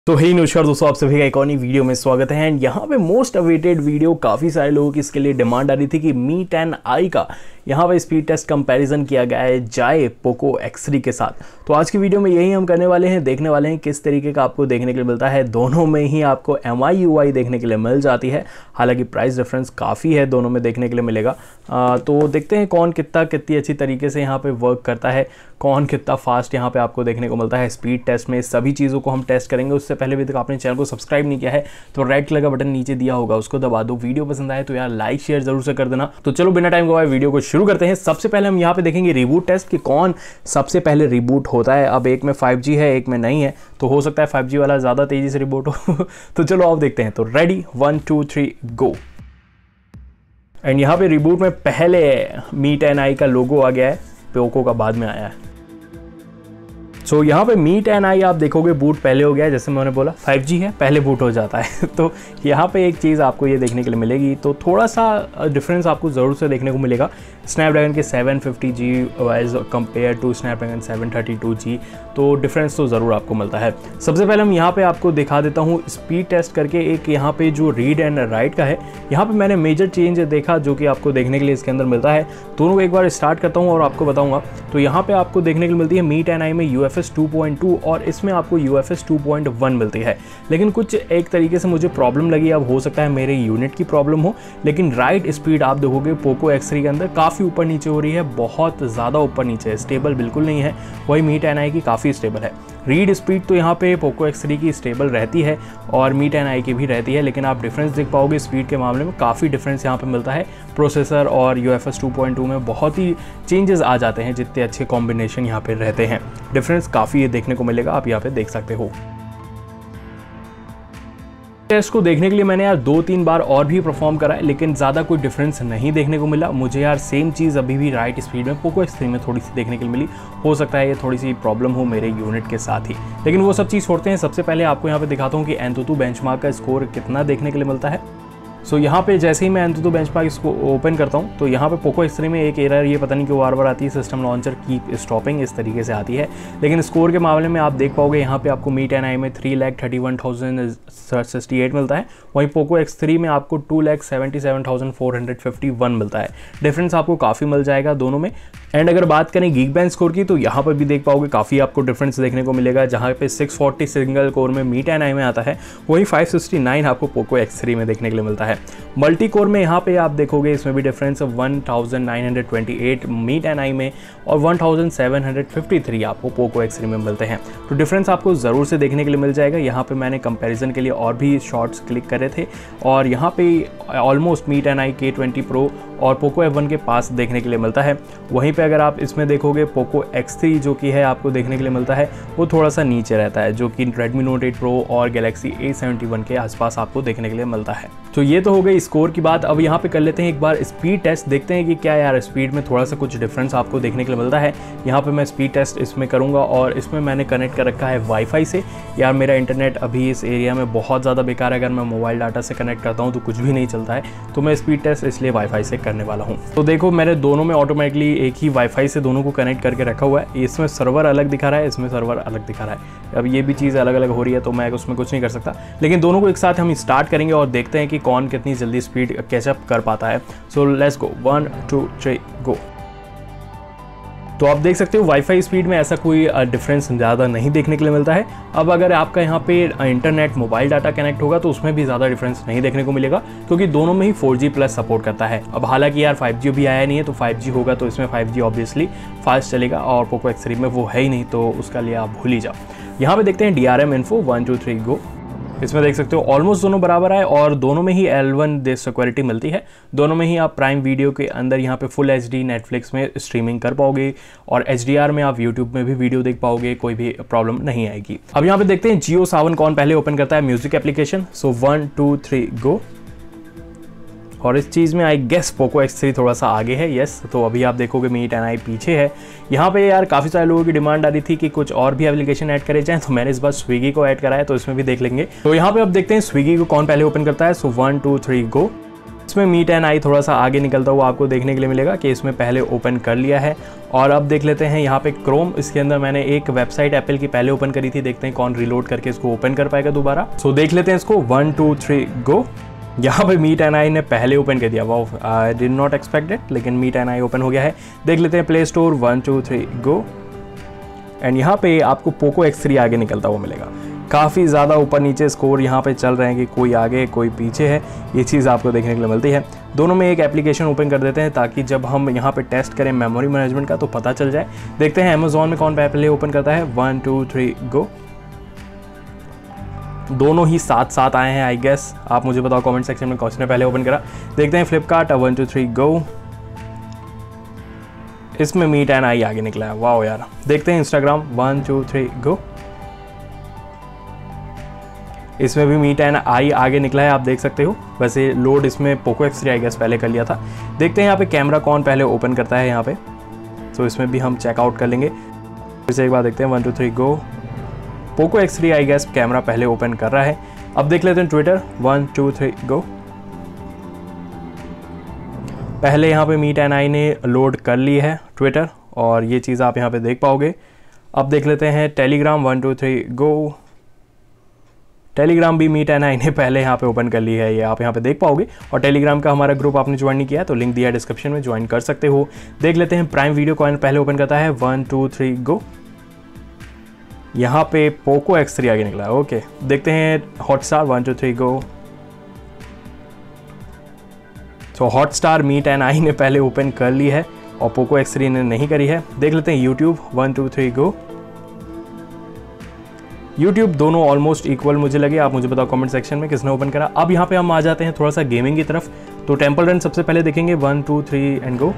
तो हे नमस्कार दोस्तों, आप सभी का एक और नई वीडियो में स्वागत है। एंड यहाँ पे मोस्ट अवेटेड वीडियो, काफ़ी सारे लोगों की इसके लिए डिमांड आ रही थी कि मी 10i का यहाँ पे स्पीड टेस्ट कंपैरिजन किया गया है जाए पोको X3 के साथ। तो आज की वीडियो में यही हम करने वाले हैं, देखने वाले हैं किस तरीके का आपको देखने के लिए मिलता है। दोनों में ही आपको MI UI देखने के लिए मिल जाती है, हालांकि प्राइस डिफरेंस काफ़ी है, दोनों में देखने के लिए मिलेगा। तो देखते हैं कौन कितनी अच्छी तरीके से यहाँ पे वर्क करता है, कौन कितना फास्ट यहाँ पे आपको देखने को मिलता है स्पीड टेस्ट में। सभी चीज़ों को हम टेस्ट करेंगे। उससे पहले भी तक आपने चैनल को सब्सक्राइब नहीं किया है तो रेड कलर का बटन नीचे दिया होगा, उसको दबा दो। वीडियो पसंद आए तो यार लाइक शेयर जरूर से कर देना। तो चलो बिना टाइम गवाए वीडियो को शुरू करते हैं। सबसे पहले हम यहाँ पे देखेंगे रिबूट टेस्ट कि कौन सबसे पहले रिबूट होता है। अब एक में 5G है, एक में नहीं है, तो हो सकता है 5G वाला ज़्यादा तेज़ी से रिबूट हो तो चलो आप देखते हैं। तो रेडी 1 2 3 गो। एंड यहाँ पे रिबूट में पहले मी 10i का लोगो आ गया है, पोको का बाद में आया है। सो यहाँ पे मी 10i आप देखोगे बूट पहले हो गया है, जैसे मैंने बोला 5G है पहले बूट हो जाता है तो यहाँ पे एक चीज़ आपको ये देखने के लिए मिलेगी, तो थोड़ा सा डिफरेंस आपको ज़रूर से देखने को मिलेगा स्नैपड्रैगन के 750G as compare to Snapdragon 732G। तो डिफरेंस तो ज़रूर आपको मिलता है। सबसे पहले हम यहाँ पे आपको दिखा देता हूँ स्पीड टेस्ट करके। एक यहाँ पे जो रीड एंड राइट का है, यहाँ पे मैंने मेजर चेंज देखा जो कि आपको देखने के लिए इसके अंदर मिलता है। दोनों को एक बार स्टार्ट करता हूँ और आपको बताऊँगा। तो यहाँ पे आपको देखने के लिए मिलती है मी 10i में UFS 2.2 और इसमें आपको UFS 2.1 मिलती है। लेकिन कुछ एक तरीके से मुझे प्रॉब्लम लगी, अब हो सकता है मेरे यूनिट की प्रॉब्लम हो, लेकिन राइट स्पीड आप देखोगे पोको X3 के अंदर काफ़ी ऊपर नीचे हो रही है, बहुत ज़्यादा ऊपर नीचे है, स्टेबल बिल्कुल नहीं है। वही मी 10i की काफ़ी स्टेबल है। रीड स्पीड तो यहाँ पे पोको X3 की स्टेबल रहती है और मी 10i की भी रहती है, लेकिन आप डिफरेंस देख पाओगे स्पीड के मामले में काफ़ी डिफरेंस यहाँ पे मिलता है। प्रोसेसर और UFS 2.2 में बहुत ही चेंजेस आ जाते हैं, जितने अच्छे कॉम्बिनेशन यहाँ पे रहते हैं। डिफरेंस काफ़ी देखने को मिलेगा, आप यहाँ पे देख सकते हो। टेस्ट को देखने के लिए मैंने यार 2-3 बार और भी परफॉर्म करा है, लेकिन ज़्यादा कोई डिफरेंस नहीं देखने को मिला मुझे यार। सेम चीज़ अभी भी राइट स्पीड में पोको X3 में थोड़ी सी देखने के लिए मिली। हो सकता है ये थोड़ी सी प्रॉब्लम हो मेरे यूनिट के साथ ही, लेकिन वो सब चीज़ छोड़ते हैं। सबसे पहले आपको यहाँ पे दिखाता हूँ कि एंतुतु बेंचमार्क का स्कोर कितना देखने के लिए मिलता है। सो यहाँ पे जैसे ही मैं एंतुतु बेंचमार्क इसको ओपन करता हूँ तो यहाँ पे पोको X3 में एक एरर, ये पता नहीं क्यों बार बार आती है, सिस्टम लॉन्चर कीप स्टॉपिंग इस तरीके से आती है। लेकिन स्कोर के मामले में आप देख पाओगे यहाँ पे आपको मी 10i में 3,31,068 मिलता है, वहीं पोको X3 में आपको 2,77,451 मिलता है। डिफरेंस आपको काफ़ी मिल जाएगा दोनों में। एंड अगर बात करें गीकबेंच स्कोर की तो यहाँ पर भी देख पाओगे काफ़ी आपको डिफरेंस देखने को मिलेगा। जहाँ पे 640 सिंगल कोर में मी 10i में आता है, वहीं 569 आपको पोको X3 में देखने के लिए मिलता है। मल्टी कोर में यहाँ पे आप देखोगे इसमें भी डिफरेंस 1928 मी 10i में और 1753 आपको पोको X3 में मिलते हैं। तो डिफरेंस आपको ज़रूर से देखने के लिए मिल जाएगा। यहाँ पे मैंने कंपैरिजन के लिए और भी शॉट्स क्लिक करे थे और यहाँ पे almost Mi 10i K20 Pro और पोको F1 के पास देखने के लिए मिलता है। वहीं पे अगर आप इसमें देखोगे पोको X3 जो कि है आपको देखने के लिए मिलता है वो थोड़ा सा नीचे रहता है, जो कि Redmi Note 8 Pro और Galaxy A71 के आसपास आपको देखने के लिए मिलता है। तो ये तो हो गई स्कोर की बात। अब यहाँ पे कर लेते हैं एक बार स्पीड टेस्ट, देखते हैं कि क्या यार स्पीड में थोड़ा सा कुछ डिफरेंस आपको देखने के लिए मिलता है। यहाँ पे मैं स्पीड टेस्ट इसमें करूँगा और इसमें मैंने कनेक्ट कर रखा है वाईफाई से। यार मेरा इंटरनेट अभी इस एरिया में बहुत ज़्यादा बेकार है, अगर मैं मोबाइल डाटा से कनेक्ट करता हूँ तो कुछ भी नहीं चलता है, तो मैं स्पीड टेस्ट इसलिए वाईफाई से करने वाला हूँ। तो देखो मैंने दोनों में ऑटोमेटिकली एक ही वाईफाई से दोनों को कनेक्ट करके रखा हुआ है। इसमें सर्वर अलग दिखा रहा है, इसमें सर्वर अलग दिखा रहा है। अब ये भी चीज़ अलग अलग हो रही है तो मैं उसमें कुछ नहीं कर सकता, लेकिन दोनों को एक साथ हम स्टार्ट करेंगे और देखते हैं कि कौन कितनी जल्दी स्पीड कैचअप कर पाता है। So let's go 1 2 3 go. तो आप देख सकते हो वाईफाई स्पीड में ऐसा कोई डिफरेंस ज़्यादा नहीं देखने के लिए मिलता है। अब अगर आपका यहाँ पे इंटरनेट मोबाइल डाटा कनेक्ट होगा तो उसमें भी ज़्यादा डिफरेंस नहीं देखने को मिलेगा, क्योंकि दोनों में ही 4G प्लस सपोर्ट करता है। अब हालांकि यार 5G भी आया नहीं है, तो 5G होगा तो इसमें 5G ऑब्वियसली फास्ट चलेगा और पोको X3 में वो है ही नहीं, तो उसका लिए आप भूल ही जाओ। यहाँ पे देखते हैं DRM इन्फो 1 2 3 गो। इसमें देख सकते हो ऑलमोस्ट दोनों बराबर है और दोनों में ही L1 देश सिक्योरिटी मिलती है। दोनों में ही आप प्राइम वीडियो के अंदर यहाँ पे फुल HD नेटफ्लिक्स में स्ट्रीमिंग कर पाओगे और HDR में आप YouTube में भी वीडियो देख पाओगे, कोई भी प्रॉब्लम नहीं आएगी। अब यहाँ पे देखते हैं जियो सावन कौन पहले ओपन करता है म्यूजिक एप्लीकेशन। सो 1 2 3 गो। और इस चीज़ में आई गेस पोको X3 थोड़ा सा आगे है। यस, तो अभी आप देखोगे मी 10i पीछे है। यहाँ पे यार काफ़ी सारे लोगों की डिमांड आ रही थी कि कुछ और भी एप्लीकेशन ऐड करे जाएं, तो मैंने इस बार स्विगी को ऐड करा है, तो इसमें भी देख लेंगे। तो यहाँ पे अब देखते हैं स्विगी को कौन पहले ओपन करता है। सो 1 2 3 गो। इसमें मी 10i थोड़ा सा आगे निकलता हुआ आपको देखने के लिए मिलेगा कि इसमें पहले ओपन कर लिया है। और अब देख लेते हैं यहाँ पे क्रोम, इसके अंदर मैंने एक वेबसाइट एप्पल की पहले ओपन करी थी, देखते हैं कौन रिलोड करके इसको ओपन कर पाएगा दोबारा। सो देख लेते हैं इसको, 1 2 3 गो। यहाँ पे मी 10i ने पहले ओपन कर दिया, wow I did not expect it, लेकिन मी 10i ओपन हो गया है। देख लेते हैं प्ले स्टोर, 1 2 3 गो। एंड यहाँ पे आपको पोको X3 आगे निकलता हुआ मिलेगा। काफ़ी ज़्यादा ऊपर नीचे स्कोर यहाँ पे चल रहे हैं कि कोई आगे कोई पीछे है, ये चीज़ आपको देखने के लिए मिलती है। दोनों में एक एप्लीकेशन ओपन कर देते हैं ताकि जब हम यहाँ पे टेस्ट करें मेमोरी मैनेजमेंट का तो पता चल जाए। देखते हैं अमेज़ॉन में कौन पहले ओपन करता है, 1 2 3 गो। दोनों ही साथ साथ आए हैं आई गेस, आप मुझे बताओ कमेंट सेक्शन में कौन ने पहले ओपन करा। देखते हैं फ्लिपकार्ट, 1 2 3 गो। इसमें मी 10i आगे निकला है, वाओ यार। देखते हैं इंस्टाग्राम, 1 2 3 गो। इसमें भी मी 10i आगे निकला है, आप देख सकते हो। वैसे लोड इसमें पोको X3 आई गेस पहले कर लिया था। देखते हैं यहाँ पे कैमरा कौन पहले ओपन करता है यहाँ पे, तो इसमें भी हम चेकआउट कर लेंगे। फिर से एक बार देखते हैं, 1 2 3 go. Poco X3 I guess camera पहले ओपन कर रहा है। अब देख लेते हैं ट्विटर, 1 2 3 गो। पहले यहाँ पे मी 10i ने लोड कर ली है ट्विटर, और ये चीज़ आप यहाँ पे देख पाओगे। अब देख लेते हैं टेलीग्राम, 1 2 3 गो। टेलीग्राम भी मी 10i ने पहले यहाँ पे ओपन कर ली है, ये आप यहाँ पे देख पाओगे। और टेलीग्राम का हमारा ग्रुप आपने ज्वाइन नहीं किया है तो लिंक दिया है डिस्क्रिप्शन में, ज्वाइन कर सकते हो। देख लेते हैं प्राइम वीडियो कौन पहले ओपन करता है, 1 2 3 गो। यहाँ पे पोको X3 आगे निकला है, ओके। देखते हैं हॉटस्टार, 1 2 3 गो। तो हॉटस्टार मी 10i ने पहले ओपन कर ली है और पोको X3 ने नहीं करी है। देख लेते हैं यूट्यूब, 1 2 3 गो। यूट्यूब दोनों ऑलमोस्ट इक्वल मुझे लगे, आप मुझे बताओ कमेंट सेक्शन में किसने ओपन करा। अब यहाँ पे हम आ जाते हैं थोड़ा सा गेमिंग की तरफ, तो टेम्पल रन सबसे पहले देखेंगे, 1 2 3 एंड गो।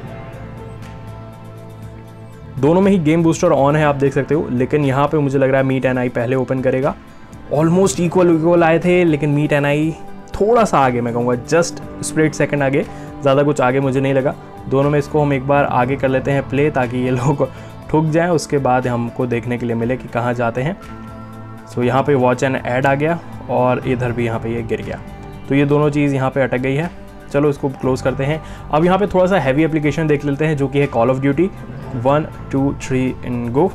दोनों में ही गेम बूस्टर ऑन है, आप देख सकते हो, लेकिन यहाँ पे मुझे लग रहा है मी 10i पहले ओपन करेगा। ऑलमोस्ट इक्वल आए थे, लेकिन मी 10i थोड़ा सा आगे, मैं कहूँगा जस्ट स्प्लिट सेकंड आगे, ज़्यादा कुछ आगे मुझे नहीं लगा। दोनों में इसको हम एक बार आगे कर लेते हैं प्ले, ताकि ये लोग ठुक जाएं, उसके बाद हमको देखने के लिए मिले कि कहाँ जाते हैं। सो यहाँ पे वॉच एंड ऐड आ गया और इधर भी यहाँ पे ये गिर गया, तो ये दोनों चीज़ यहाँ पे अटक गई है। चलो इसको क्लोज करते हैं। अब यहाँ पे थोड़ा सा हैवी एप्लीकेशन देख लेते हैं जो कि है call of duty, 1 2 3 and go.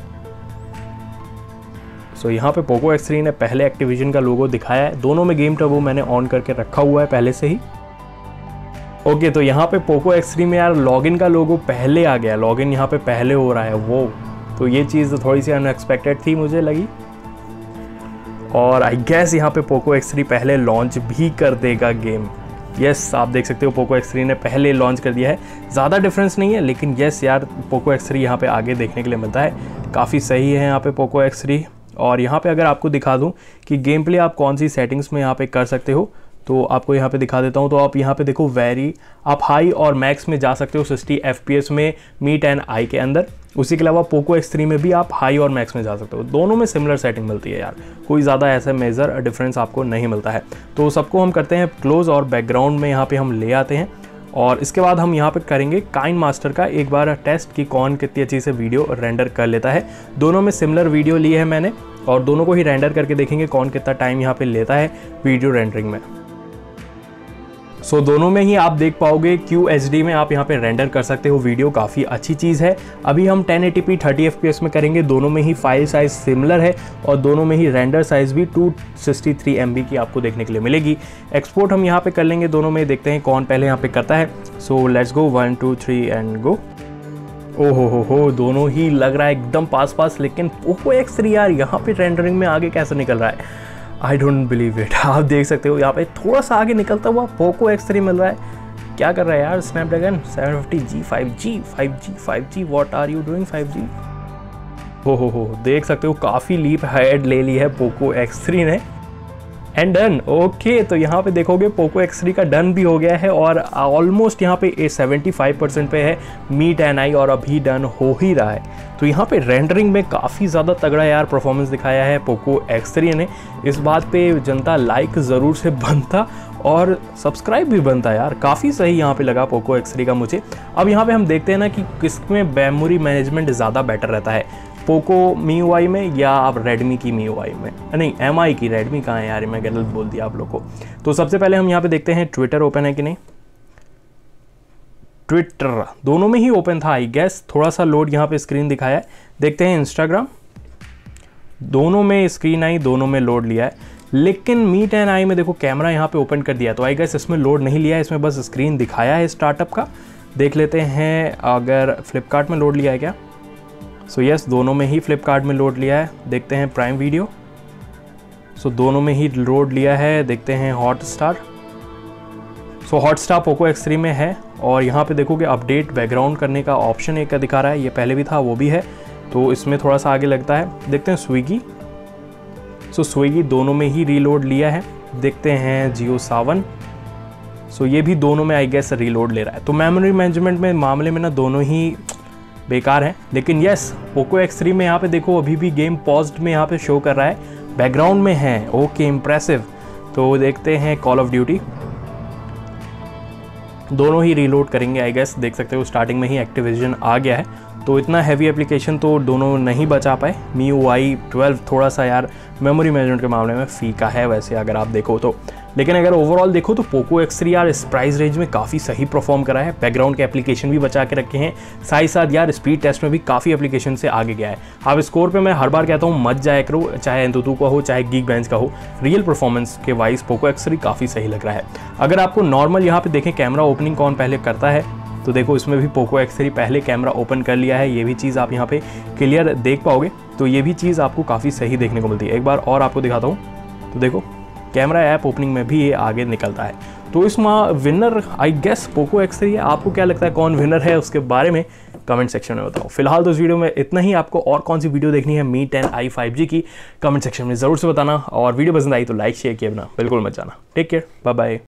So यहाँ पे पोको X3 ने पहले एक्टिविजन का लोगो दिखाया है। दोनों में गेम टर्बो मैंने ऑन करके रखा हुआ है पहले से ही। ओके, तो यहाँ पे पोको X3 में यार लॉगिन का लोगो पहले आ गया, लॉगिन यहाँ पे पहले हो रहा है वो, तो ये चीज़ थोड़ी सी अनएक्सपेक्टेड थी मुझे लगी। और आई गेस यहाँ पे पोको X3 पहले लॉन्च भी कर देगा गेम। यस, आप देख सकते हो पोको X3 ने पहले लॉन्च कर दिया है। ज़्यादा डिफरेंस नहीं है, लेकिन यस यार पोको X3 यहाँ पे आगे देखने के लिए मिलता है। काफ़ी सही है यहाँ पे पोको X3। और यहाँ पे अगर आपको दिखा दूँ कि गेम प्ले आप कौन सी सेटिंग्स में यहाँ पे कर सकते हो, तो आपको यहाँ पे दिखा देता हूँ। तो आप यहाँ पे देखो वेरी, आप हाई और मैक्स में जा सकते हो 60 FPS में मी 10i के अंदर। उसी के अलावा पोको X3 में भी आप हाई और मैक्स में जा सकते हो। दोनों में सिमिलर सेटिंग मिलती है यार, कोई ज़्यादा ऐसा मेजर डिफरेंस आपको नहीं मिलता है। तो सबको हम करते हैं क्लोज और बैकग्राउंड में यहाँ पे हम ले आते हैं। और इसके बाद हम यहाँ पे करेंगे काइन मास्टर का एक बार टेस्ट कि कौन कितनी अच्छी से वीडियो रेंडर कर लेता है। दोनों में सिमिलर वीडियो ली है मैंने, और दोनों को ही रेंडर करके देखेंगे कौन कितना टाइम यहाँ पे लेता है वीडियो रेंडरिंग में। सो दोनों में ही आप देख पाओगे QHD में आप यहाँ पे रेंडर कर सकते हो वीडियो, काफ़ी अच्छी चीज़ है। अभी हम 1080p 30 FPS में करेंगे। दोनों में ही फाइल साइज सिमिलर है और दोनों में ही रेंडर साइज भी 263 MB की आपको देखने के लिए मिलेगी। एक्सपोर्ट हम यहाँ पे कर लेंगे दोनों में, देखते हैं कौन पहले यहाँ पे करता है। So let's go, 1 2 3 and go. ओहो हो, दोनों ही लग रहा है एकदम पास, लेकिन पोको X3 यार यहाँ पे रेंडरिंग में आगे कैसे निकल रहा है, आई डोंट बिलीव इट। आप देख सकते हो यहाँ पे थोड़ा सा आगे निकलता हुआ पोको X3 मिल रहा है। क्या कर रहा है यार Snapdragon 750G 5G what are you doing 5G। हो देख सकते हो काफ़ी लीप हेड ले ली है पोको X3 ने। And done. ओके, तो यहाँ पे देखोगे पोको X3 का डन भी हो गया है और ऑलमोस्ट यहाँ पे 75% पे है मी 10i और अभी डन हो ही रहा है। तो यहाँ पे रेंडरिंग में काफ़ी ज़्यादा तगड़ा यार परफॉर्मेंस दिखाया है पोको X3 ने। इस बात पे जनता लाइक ज़रूर से बनता और सब्सक्राइब भी बनता यार, काफ़ी सही यहाँ पे लगा पोको X3 का मुझे। अब यहाँ पे हम देखते हैं ना कि किसमें मेमोरी मैनेजमेंट ज़्यादा बेटर रहता है। पोको MIUI में या आप रेडमी की MIUI में, नहीं MI की, रेडमी कहाँ है यार, मैं गलत बोल दिया आप लोग को। तो सबसे पहले हम यहाँ पे देखते हैं ट्विटर ओपन है कि नहीं। ट्विटर दोनों में ही ओपन था आई गेस, थोड़ा सा लोड यहाँ पे स्क्रीन दिखाया है। देखते हैं इंस्टाग्राम, दोनों में स्क्रीन आई, दोनों में लोड लिया है, लेकिन मीट एंड आई में देखो कैमरा यहाँ पे ओपन कर दिया, तो आई गेस इसमें लोड नहीं लिया है, इसमें बस स्क्रीन दिखाया है स्टार्टअप का। देख लेते हैं अगर फ्लिपकार्ट में लोड लिया है क्या। सो यस, दोनों में ही फ्लिपकार्ट में लोड लिया है। देखते हैं प्राइम वीडियो, सो दोनों में ही लोड लिया है। देखते हैं हॉटस्टार, सो हॉटस्टार पोको X3 में है। और यहाँ पे देखो कि अपडेट बैकग्राउंड करने का ऑप्शन एक का दिखा रहा है, ये पहले भी था वो भी है, तो इसमें थोड़ा सा आगे लगता है। देखते हैं स्विगी, सो स्विगी दोनों में ही रीलोड लिया है। देखते हैं जियो सावन, सो ये भी दोनों में आई गेस रीलोड ले रहा है। तो मेमोरी मैनेजमेंट में मामले में ना दोनों ही बेकार हैं, लेकिन यस पोको X3 में यहाँ पे देखो अभी भी गेम पॉज्ड में यहाँ पे शो कर रहा है, बैकग्राउंड में है। Okay, impressive. तो देखते हैं कॉल ऑफ ड्यूटी, दोनों ही रीलोड करेंगे आई गेस। देख सकते हो स्टार्टिंग में ही एक्टिविजन आ गया है, तो इतना हैवी एप्लीकेशन तो दोनों नहीं बचा पाए। MIUI 12 थोड़ा सा यार मेमोरी मैनेजमेंट के मामले में फीका है वैसे अगर आप देखो तो, लेकिन अगर ओवरऑल देखो तो पोको X3 यार इस प्राइस रेंज में काफ़ी सही परफॉर्म करा है। बैकग्राउंड के एप्लीकेशन भी बचा के रखे हैं, साथ ही साथ यार स्पीड टेस्ट में भी काफ़ी एप्लीकेशन से आगे गया है। आप स्कोर पे मैं हर बार कहता हूँ मत जाया करो, चाहे एंतुतु का हो चाहे Geekbench का हो, रियल परफॉर्मेंस के वाइज पोको X3 काफ़ी सही लग रहा है। अगर आपको नॉर्मल यहाँ पे देखें कैमरा ओपनिंग कौन पहले करता है, तो देखो इसमें भी पोको X3 पहले कैमरा ओपन कर लिया है, ये भी चीज़ आप यहाँ पे क्लियर देख पाओगे, तो ये भी चीज़ आपको काफ़ी सही देखने को मिलती है। एक बार और आपको दिखाता हूँ, तो देखो कैमरा ऐप ओपनिंग में भी ये आगे निकलता है। तो इस winner I guess Poco X3 है। आपको क्या लगता है कौन विनर है, उसके बारे में कमेंट सेक्शन में बताओ। फिलहाल तो इस वीडियो में इतना ही। आपको और कौन सी वीडियो देखनी है Mi 10i 5G की, कमेंट सेक्शन में ज़रूर से बताना, और वीडियो पसंद आई तो लाइक शेयर किए बिना बिल्कुल मत जाना। Take care, bye bye.